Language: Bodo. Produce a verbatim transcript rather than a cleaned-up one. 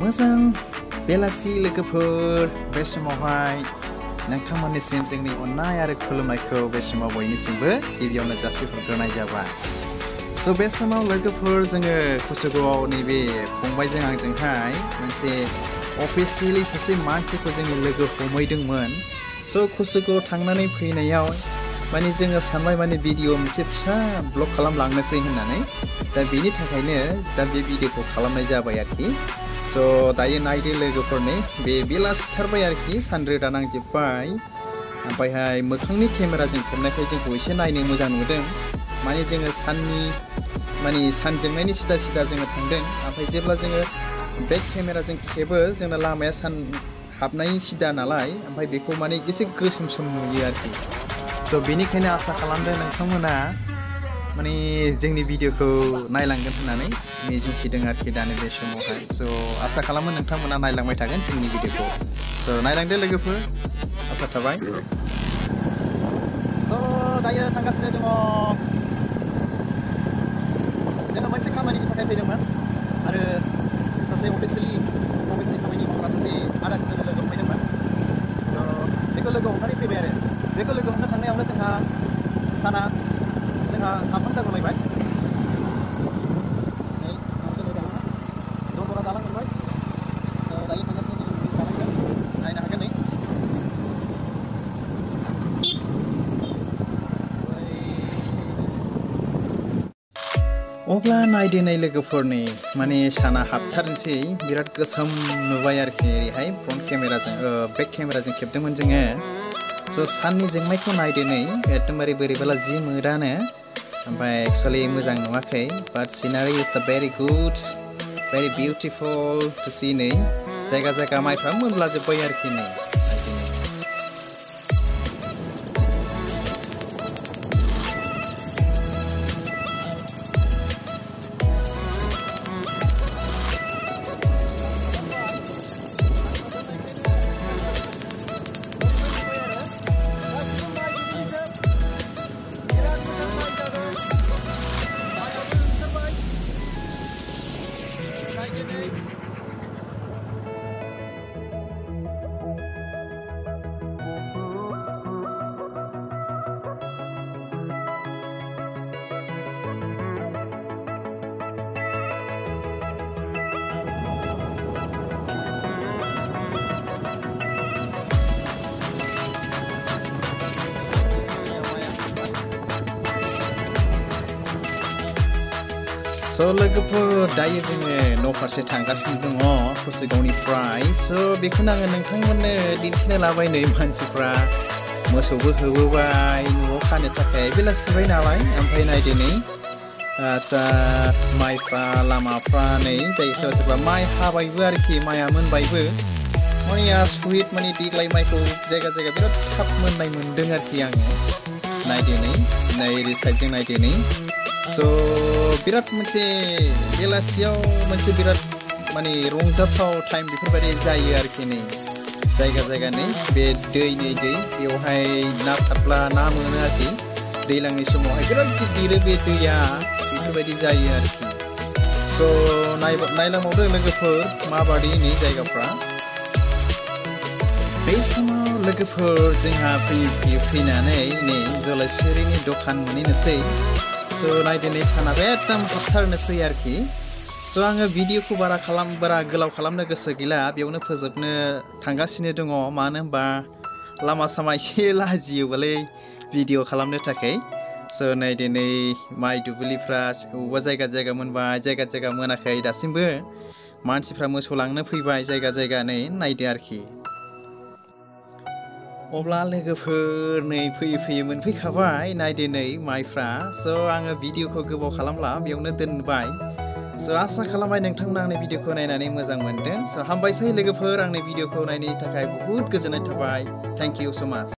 मोजां बेलासि लोगोफोर बे समावहाय नोंथांमोननिसिम जोंनि अननाय आरो खुलुमनायखौ बे समाव बयनिसिमबो गिबियावनो जासिहरग्रोनाय जाबाय। स' बे समाव लोगोफोर जोङो कुचुगावआव नैबे फंबायजों आंजोंहाय मोनसे अफिसियेलि सासे मानसिखौ जोङो लोगो हमहैदोंमोन। स' कुचुगावआव थांनानै फैनायाव माने जोङो सानबाय माने भिडिअ मोनसे फिसा ब्लग खालामलांनोसै होननानै दा बेनि थाखायनो दा बे भिडिअखौ खालामनाय जाबाय आरोखि। स' दायो नायदो लोगोफोरनि बे बेलासिथारबाय आरोखि सानरोदा नांजोब्बाय ओमफ्रायहाय मोखांनि केमेराजों खेबनायखाय जोंखौ एसे नायनो मोजां नुदों। माने जोङो साननि माने सान जोंनायनि सिदा सिदा जोङो थांदों ओमफ्राय जेब्ला जोङो बेक केमेराजों खेबो जोंना लामाया सान हाबनायनि सिदा नालाय ओमफ्राय बेखौ माने एसे गोसोम सोम नुयो आरोखि। स' बेनिखायनो आसा खालामदों नोंथांमोना माने जोंनि भिडिअखौ नायलांगोन होननानै मिजिंथिदों आरोखि दानि बे समावहाय। स' आसा खालामो नोंथांमोना नायलांबाय थागोन जोंनि भिडिअखौ। स' नायलांदो लोगोफोर आसा थाबाय। स' दायो थांगासिनो दङ जोङो मोनसे खामानिनि थाखाय फैदोंमोन आरो सासे अफिसियेलि अफिसनि खामानि मावग्रा सासे आदाखौ जोङो लोगो हमफैदोंमोन। स' बेखौ लोगो हमनानै फैबाय आरो बेखौ लोगो हमनो थांनायावनो जोंहा साना जोंहा हाबहां जागुलायबाय। नै दंगरा दालां मोनबाय। स' दायो थांगासिनो जों दालांजों नायनो हागोन नै अब्ला नायदो नै लोगोफोरनि माने साना हाबथारनोसै बिराद गोसोम नुबाय आरोखि ओरैहाय फ्रन्ट केमेराजों बेक केमेराजों खेबदोंमोन जोङो। स' साननि जोंनायखौ नायदो नै एकदमबारे बोरैबाला जि मोदानो ओमफ्राय एक्सुवेलि मोजां नुवाखै बाट scenery is the very good very beautiful to see. नै जायगा जायगा माइफ्रा मोनलाजोब्बाय आरोखि नै स' लोगोफोर दायो जोङो न' फारसे थांगासिनो दङ कुचुगावनिफ्राय। स' बेखौनो आङो नोंथांमोननो दिन्थिनो लाबाय नै मानसिफ्रा मोसौबो होबोबाय न'आव खानो थाखाय बेलासिबाय नालाय ओमफ्राय नायदो नै आदसा माइफ्रा लामाफ्रा नै जाय सोरबा सोरबा माइ हाबायबो आरोखि माइआ मोनबायबो माइया सुइट माने देग्लाय माइखौ जायगा जायगा बिराद थाब मोननाय मोन्दों आरोखि आङो। नायदो नै नै ओरै साइडजों नायदो नै स' बिराद मोनसे बेलासियाव मोनसे बिराद माने रंजाथाव टाइम बेफोरबायदि जायो आरोखि नै जायगा जायगा नै बे दै नै दै बेवहाय ना सारब्ला ना मोनो आरोखि दैज्लांनि समावहाय बिराद गिदिर बे दैया बेफोरबायदि जायो आरोखि। स' नायलांबावदो लोगोफोर माबादि नै जायगाफ्रा। बे समाव लोगोफोर जोंहा फैयै फैयै फैनानै नै जलाइसिरिनि दखान मोनहैनोसै। स' नायदो नै सानाबो एकदम हाबथारनोसै आरोखि। स' आङो भिडिअखौ बारा खालाम बारा गोलाव खालामनो गोसो गैला बेयावनो फोजोबनो थांगासिनो दङ मानो होनबा लामा सामा एसे लाजियोबालै भिडिअ खालामनो थाखाय। स' नायदो नै माइ दुब्लिफ्रा बबेबा जायगा जायगा मोनबाय जायगा जायगा मोनाखै दासिमबो मानसिफ्रा मोसौ लांनो फैबाय जायगा जायगा नै नायदो आरोखि। अब्ला लोगोफोर नै फैयै फैयै मोनफैखाबाय नायदो नै माइफ्रा। स' आङो भिडिअखौ गोबाव खालामला बेयावनो दोनबाय। स' आसा खालामबाय नोंथांमोना आंनि भिडिअखौ नायनानै मोजां मोनदों। स' हामबायसै लोगोफोर आंनि भिडिअखौ नायनायनि थाखाय बहुद गोजोननाय थाबाय। थेंक इउ स' माच।